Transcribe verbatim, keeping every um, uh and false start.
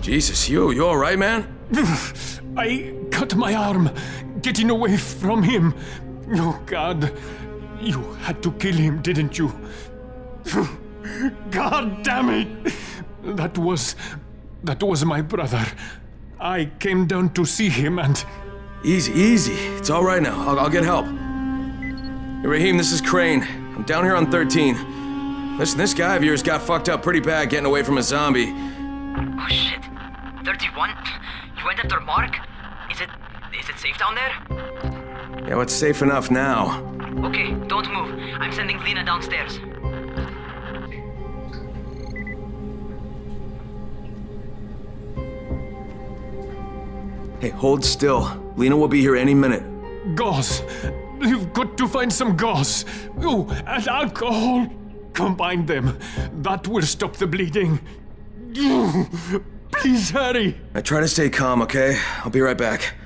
Jesus, you, you all right, man? I cut my arm, getting away from him. Oh, God. You had to kill him, didn't you? God damn it! That was... that was my brother. I came down to see him and... Easy, easy. It's all right now. I'll, I'll get help. Hey, Rahim, this is Crane. I'm down here on thirteen. Listen, this guy of yours got fucked up pretty bad getting away from a zombie. Oh, shit. thirty-one? You went after Mark? Is it... is it safe down there? Yeah, well, it's safe enough now. Okay, don't move. I'm sending Lena downstairs. Hey, hold still. Lena will be here any minute. Gauze. You've got to find some gauze. Oh, and alcohol. Combine them. That will stop the bleeding. Please hurry. I try to stay calm, okay? I'll be right back.